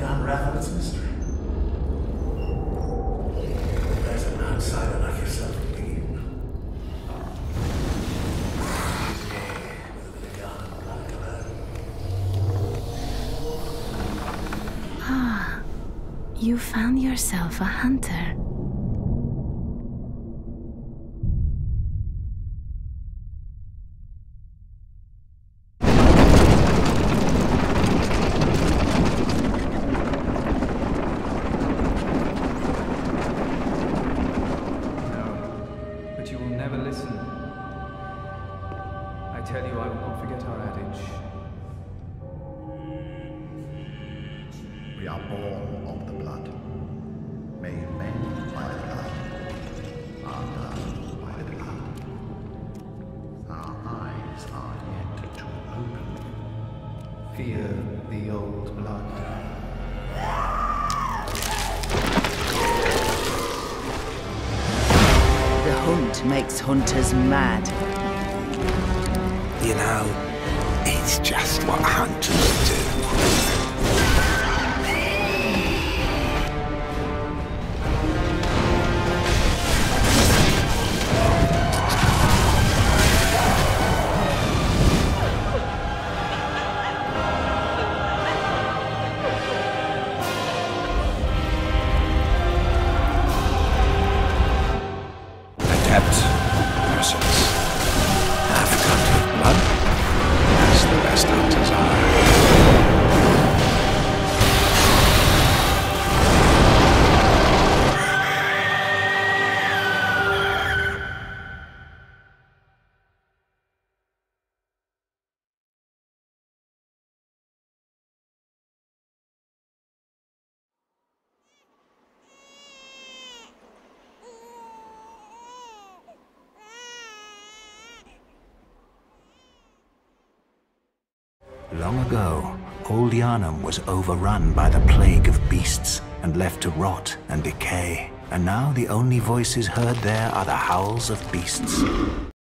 to unravel its mystery. There's an outsider like yourself digging. With the Yharnam blood alone. Ah, you found yourself a hunter. We are born of the blood, made men by the blood, undone by the blood. Our eyes are yet to open. Fear the old blood. The hunt makes hunters mad. You know, it's just what hunters do. Persons have cut with blood, as the best hunters are. Long ago, old Yharnam was overrun by the plague of beasts and left to rot and decay. And now the only voices heard there are the howls of beasts.